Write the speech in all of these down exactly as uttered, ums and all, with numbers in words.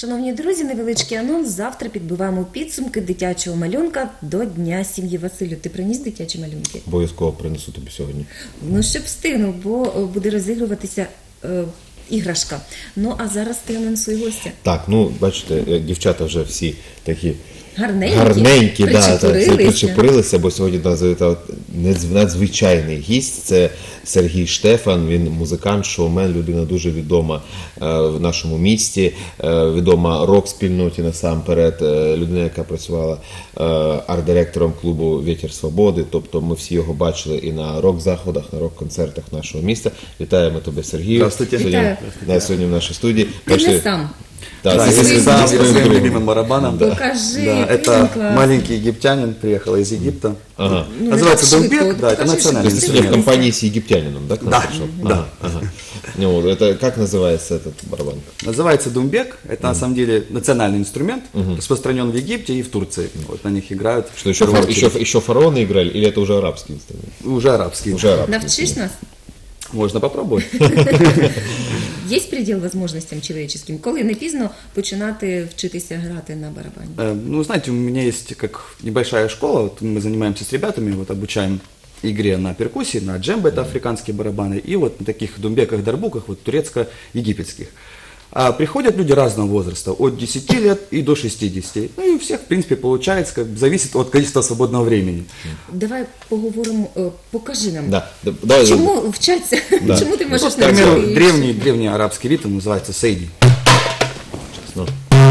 Шановні друзі, невеличкий анонс. Завтра підбиваємо підсумки дитячого малюнка до Дня сім'ї. Василю, ти приніс дитячі малюнки? Обов'язково принесу тобі сьогодні. Ну, щоб встигну, бо буде розігруватися е, іграшка. Ну, а зараз ти анонсуй гостя. Так, ну, бачите, дівчата вже всі такі гарненькі, гарненькі, да, причепурилися. Так, причепурилися, бо сьогодні нас завітав надзвичайний гість. Це Сергій Штефан, він музикант, шоумен, людина дуже відома е, в нашому місті, е, відома рок-спільноті насамперед, е, людина, яка працювала е, арт-директором клубу «Вітер Свободи», тобто ми всі його бачили і на рок-заходах, на рок-концертах нашого міста. Вітаємо тебе, Сергію. Здравствуйте. Сьогодні, Вітаю. да, сьогодні в нашій студії. Ти не сам. Да, Да, ты я со сам своим со своим другом. любимым барабаном. Да. Покажи, Да, какой это он классный. маленький египтянин, приехал из Египта. Ага. Ну, Называется это думбек, швидко, да, это покажи, То национальный есть ты что сегодня в инструмент. компании с египтянином, да, к нам Да, пришел? да. Ага, ага. Ну, вот, это как называется этот барабан? Называется думбек, это на самом деле национальный инструмент, распространен в Египте и в Турции. Вот на них играют. Что еще, фар- еще, еще фараоны играли, или это уже арабский инструмент? Уже арабский. Уже арабский. Навчиш нас? Можно попробовать. Є предел можливостям чоловіческим? Коли не пізно починати вчитися грати на барабані? Э, Ну, знаете, у меня есть как небольшая школа, вот мы занимаемся с ребятами, вот обучаем игре на перкуссии, на джембе, это африканские барабаны, и вот на таких думбеках, дарбуках, вот турецко-египетских. А приходят люди разного возраста, от десяти лет и до шестидесяти. Ну и у всех, в принципе, получается, как бы зависит от количества свободного времени. Давай поговоримо, е, покажи нам. Да, да, давай, Чому вчаться? Да. Чому ти Ну, можеш вот, к примеру, навчити? древний, древний арабский ритм называется сейди. ну.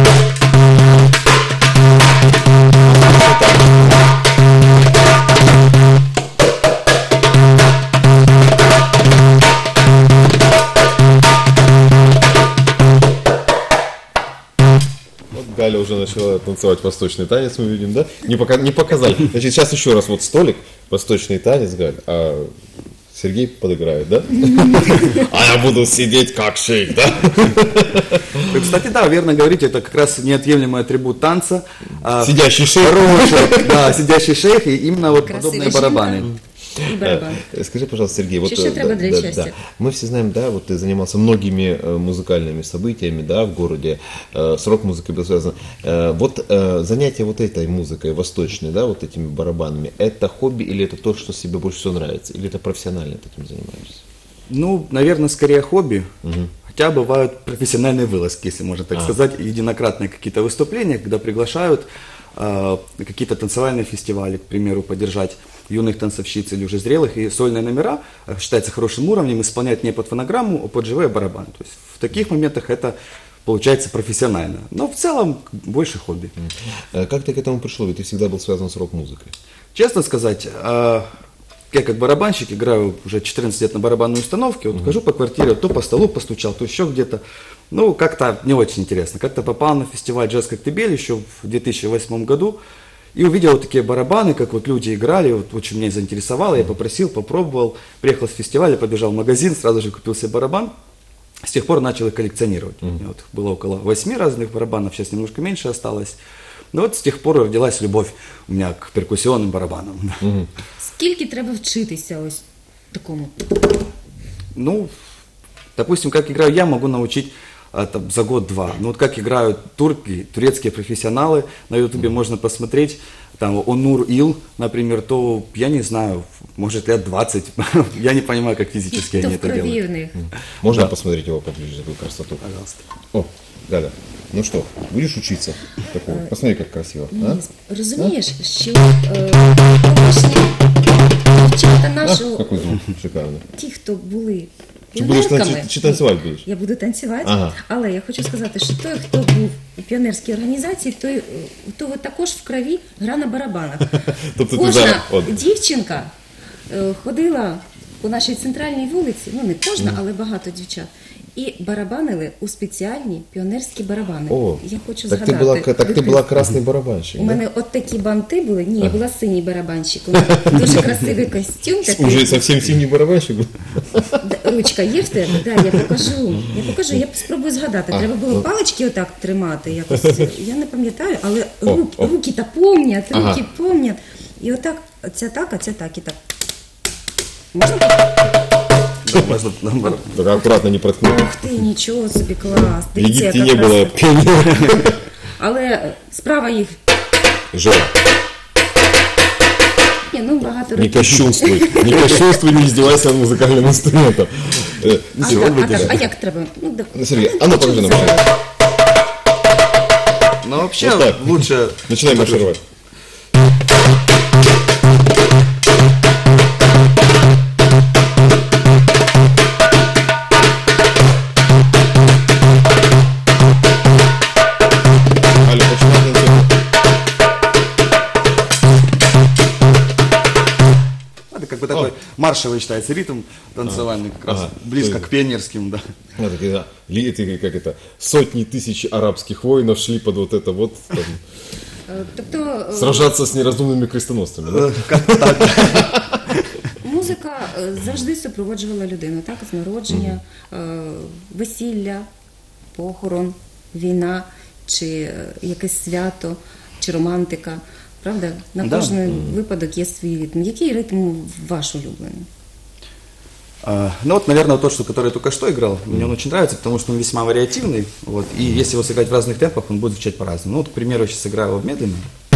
Вот Галя уже начала танцевать восточный танец, мы видим, да? Не, пока, не показали. Значит, сейчас еще раз вот столик, восточный танец, Галь, а Сергей подыграет, да? А я буду сидеть как шейх, да? И, кстати, да, верно говорите, это как раз неотъемлемый атрибут танца. А, Сидящий шейх. Хороший, да, сидящий шейх, и именно вот Красивая подобные жінка. барабаны. І барабан. Э, Скажи, пожалуйста, Сергей, вот Что еще э, треба да, для да, счастья? да. Мы все знаем, да, вот ты занимался многими э, музыкальными событиями, да, в городе, э, с рок-музыкой было связано. Э, вот э, занятие вот этой музыкой восточной, да, вот этими барабанами, это хобби или это то, что тебе больше всего нравится, или это профессионально ты этим занимаешься? Ну, наверное, скорее хобби. Хотя бывают профессиональные вылазки, если можно так А. сказать, единократные какие-то выступления, когда приглашают э, на какие-то танцевальные фестивали, к примеру, поддержать юных танцовщиц или уже зрелых, и сольные номера э, считается хорошим уровнем, исполнять не под фонограмму, а под живые барабаны. То есть в таких моментах это получается профессионально. Но в целом больше хобби. Э, Как ты к этому пришел? Ведь ты всегда был связан с рок-музыкой. Честно сказать, э, я как барабанщик играю уже четырнадцать лет на барабанной установке, вот хожу по квартире, то по столу постучал, то еще где-то. Ну, как-то не очень интересно. Как-то попал на фестиваль «Джаз Коктебель» еще в две тысячи восьмом году и увидел вот такие барабаны, как вот люди играли, вот очень меня заинтересовало, я попросил, попробовал, приехал с фестиваля, побежал в магазин, сразу же купил себе барабан. С тех пор начал их коллекционировать. У меня вот было около восьми разных барабанов, сейчас немножко меньше осталось. Но вот с тех пор родилась любовь у меня к перкуссионным барабанам. Скільки треба вчитися ось такому? Ну, допустим, как играю я, могу научить а, там, за год-два. Ну вот как играют турки, турецкие профессионалы, на ютубе можно посмотреть, там, Онур Ил, например, то, я не знаю, может лет двадцать, я не понимаю, как физически Хто они в это крові делают. в них? Можно Да. посмотреть его поближе, такую красоту? Пожалуйста. О, Галя, ну что, будешь учиться такого? Посмотри, как красиво. А? Ні, розумієш, що е, колишні дівчата А, нашого, какой звук шикарный. ті, хто були Чи будеш піонерками, танці- чи танцювати будеш? Я буду танцювати, Ага. але я хочу сказати, що той, хто був у піонерській організації, той, е, у того також в крові гра на барабанах. Тобто ти Кожна зараз- от. дівчинка е, ходила по нашій центральній вулиці, ну не кожна, але багато дівчат, і барабанили у спеціальні піонерські барабани. О, я хочу так ты згадати. была, так ты відкрити. была красный барабанщик, У да? мене от такі банти були. Ні, я була синій барабанщик. У мене дуже красивий костюм такий. Уже совсем синий барабанщик был? Д- Ручка є в тебе? Да, я покажу. Я покажу, я спробую згадати. А, Треба було ну. палички отак тримати. Якось. Я не пам'ятаю, але О, рук, о. руки-то помнять, руки Ага. помнять. І отак, ця так, а ця так, і так. Можна так? можно наоборот. Только аккуратно не проткнуть. Ух ти, нічого собі, клас. В Египте яка не было краса. пионеров. Але справа їх, Жора, ні, ну багато не років. кощунствуй, не кощунствуй, не издевайся над музыкальным инструментом. Э, А, всё, так, а, выдержи. так, а як треба? Ну, да- Ну, Сергей, а ну покажи нам. Но вообще Вот так. лучше... Начинаем маршировать. Аля, починай танцевать. Это как бы такой маршевый считается ритм танцевальный, как раз Ага. близко То к пионерским, да. Ну, такие, да, ли- эти, как это, сотни тысяч арабских воинов шли под вот это вот, там, Е, Тобто е, сражаться с неразумными крестоносцами, да? Э, Как-то так. музика е, завжди супроводжувала людину, так? З народження, е, весілля, похорон, війна, чи е, якесь свято, чи романтика. Правда? На Да. кожен випадок є свій ритм. Який ритм ваш улюблений? А, Ну вот, наверное, тот, что, который я только что играл, мне он очень нравится, потому что он весьма вариативный, вот, и если его сыграть в разных темпах, он будет звучать по-разному. Ну вот, к примеру, я сейчас играю его медленно.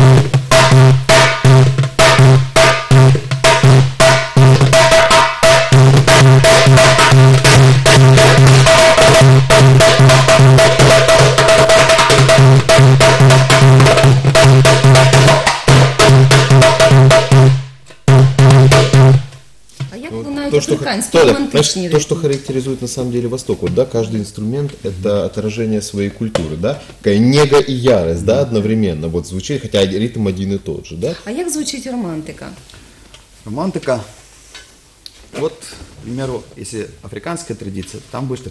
А як Вот лунають то, что, африканські то, да, романтичні знаешь, ритми? то, что характеризует на самом деле Восток, вот, да, каждый инструмент это отражение своей культуры, да, такая нега и ярость, да, одновременно, вот звучит, хотя ритм один и тот же, да. А як звучить романтика? Романтика. Вот, к примеру, если африканская традиция, там будет так.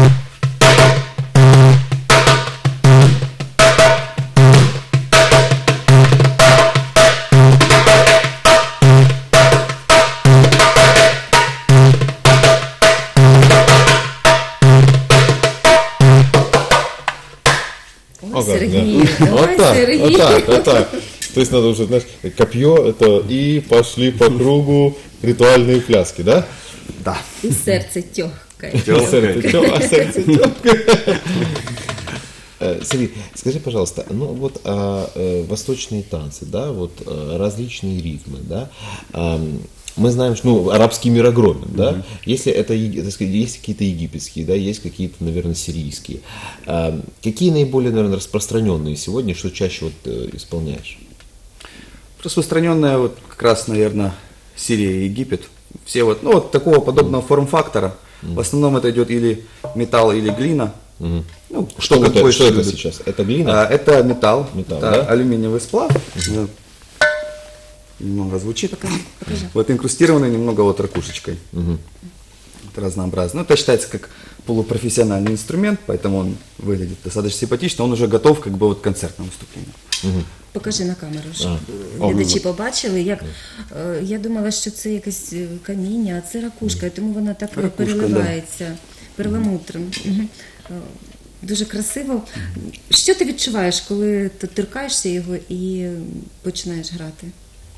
Ой, О, как, Сергій, да. давай, Вот так, Сергій. вот так, вот так. То есть надо уже, знаешь, копье это и пошли по кругу ритуальные пляски, да? Да. І серце тьохкає. А сердце тё- а сердце тёплое. Э, Сергей, скажи, пожалуйста, ну вот а, э, восточные танцы, да, вот э, различные ритмы, да, ам, мы знаем, что ну, арабский мир огромен, да, если это, еги- так сказать, есть какие-то египетские, да, есть какие-то, наверное, сирийские. Ам, Какие наиболее, наверное, распространенные сегодня, что чаще вот э, исполняешь? Распространенная вот как раз, наверное, Сирия и Египет. Все вот, ну вот такого подобного форм-фактора. В основном это идет или металл, или глина. Ну, Что, как вот это, больше что это любят. сейчас? Это глина? А, это металл, Металл, это да? алюминиевый сплав. Вот. Немного звучит. Вот инкрустированный немного вот ракушечкой. Это разнообразно. Ну, это считается как полупрофессиональный инструмент, поэтому он выглядит достаточно симпатично. Он уже готов как бы вот к концертному выступлению. Покажи на камеру, щоб А. глядачі побачили. Як, е, я думала, що це якесь е, каміння, а це ракушка, і тому вона так е, Ракушка, переливається перламутром. Мгм. Е, Дуже красиво. Що ти відчуваєш, коли ти торкаєшся його і починаєш грати?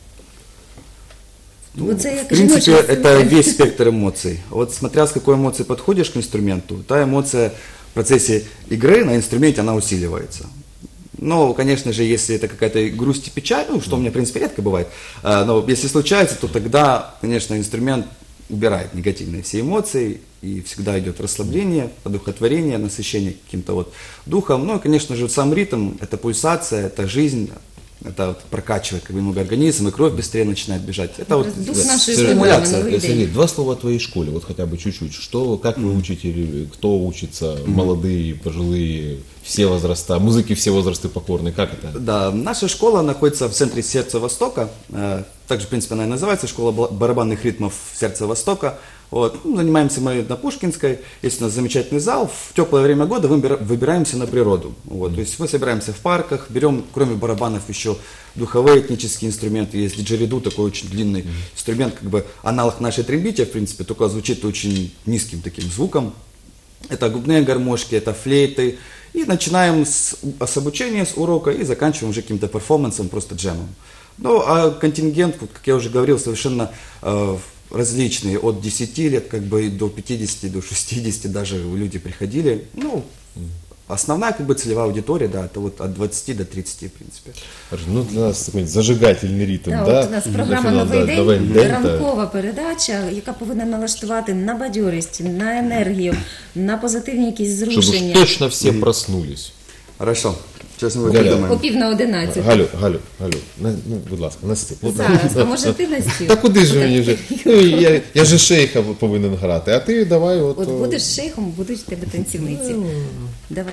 Ну, Оце як в принципе, жіноча это сила. весь спектр эмоций. Вот смотря с какой эмоцией подходишь к инструменту, та эмоция в процессе игры на инструменте, она усиливается. Но, конечно же, если это какая-то грусть и печаль, ну, что у меня, в принципе, редко бывает, а, но если случается, то тогда, конечно, инструмент убирает негативные все эмоции, и всегда идет расслабление, одухотворение, насыщение каким-то вот духом. Ну, и, конечно же, сам ритм, это пульсация, это жизнь, это вот прокачивает как бы немного организм, и кровь быстрее начинает бежать. Это вот Дух нашей Сергей, программы стимуляция. «Новый Сергей, день». два слова о твоей школе, вот хотя бы чуть-чуть. Что, как вы учите, или кто учится, молодые, пожилые, все возраста, музыки все возрасты покорны, как это? Да, наша школа находится в центре Сердца Востока. Э, Также, в принципе, она и называется школа бла- барабанных ритмов Сердца Востока. Вот. Ну, занимаемся мы на Пушкинской. Есть у нас замечательный зал. В теплое время года выбира- выбираемся на природу. Вот. То есть мы собираемся в парках, берем, кроме барабанов, еще духовые этнические инструменты. Есть диджериду, такой очень длинный инструмент, как бы аналог нашей трембите, в принципе, только звучит очень низким таким звуком. Это губные гармошки, это флейты. И начинаем с, с обучения, с урока и заканчиваем уже каким-то перформансом, просто джемом. Ну, а контингент, вот, как я уже говорил, совершенно э, различные, от десяти лет как бы и до пятидесяти, до шестидесяти даже люди приходили. Ну, основная как бы целевая аудитория, да, это вот от двадцати до тридцати, в принципе. Ну, для нас такий зажигательний ритм, Да, да? от у нас програма На «Новий фінал, да, день», «Новий та- ранкова передача, яка повинна налаштувати на бадьорість, на енергію, на позитивні якісь Щоб уж зрушення. точно всі проснулись. Хорошо, сейчас мы Галя. О придумаем. пів на одинадцять. Галю, Галю, Галю, на, ну, будь ласка, на стіл. Ну, Зараз, а може ти на стіл? Та куди ж мені вже? Ну, я, я же шейха повинен грати, а ти давай от... От о, будеш шейхом, будуть в тебе танцівниці. Давай.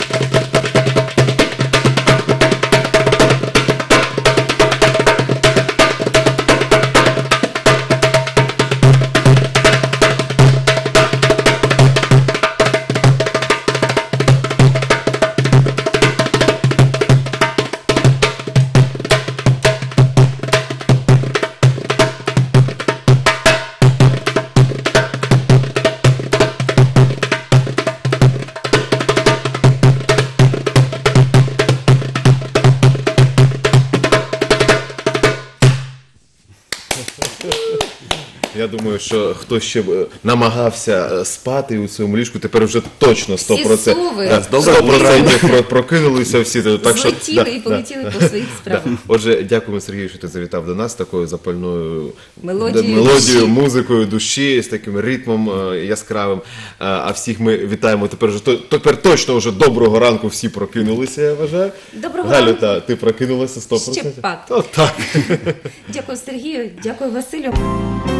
Я думаю, що хто ще б, е, намагався е, спати у своєму ліжку, тепер вже точно сто процентів, сови. да, Добре, сто процентів про- прокинулися всі. Так що, Злетіли да, і да. полетіли по своїх справах. Отже, дякуємо, Сергію, що ти завітав до нас з такою запальною Мелодією мелодією, душі. музикою душі, з таким ритмом е, яскравим. А, а всіх ми вітаємо тепер вже то- тепер точно вже доброго ранку всі прокинулися, я вважаю. Доброго Галю, ранку. та, ти прокинулася сто процентів? Ще б пак. О, так. Дякую, Сергію, дякую, Василю.